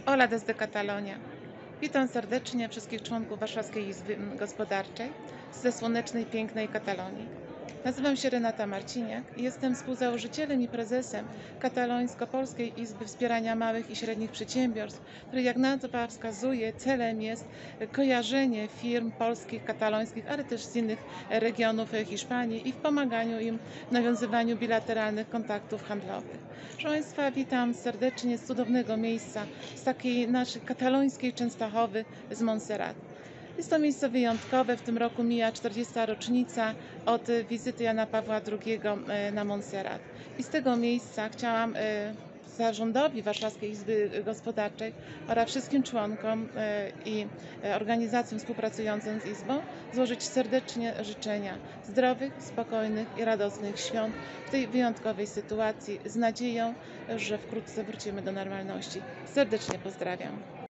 Ola desde Catalonia. Witam serdecznie wszystkich członków Warszawskiej Izby Gospodarczej ze słonecznej, pięknej Katalonii. Nazywam się Renata Marciniak i jestem współzałożycielem i prezesem Katalońsko-Polskiej Izby Wspierania Małych i Średnich Przedsiębiorstw, której, jak nazwa wskazuje, celem jest kojarzenie firm polskich, katalońskich, ale też z innych regionów Hiszpanii i w pomaganiu im w nawiązywaniu bilateralnych kontaktów handlowych. Proszę Państwa, witam serdecznie z cudownego miejsca, z takiej naszej katalońskiej Częstochowy, z Montserrat. Jest to miejsce wyjątkowe. W tym roku mija 40. rocznica od wizyty Jana Pawła II na Montserrat. I z tego miejsca chciałam zarządowi Warszawskiej Izby Gospodarczej oraz wszystkim członkom i organizacjom współpracującym z Izbą złożyć serdecznie życzenia zdrowych, spokojnych i radosnych świąt w tej wyjątkowej sytuacji, z nadzieją, że wkrótce wrócimy do normalności. Serdecznie pozdrawiam.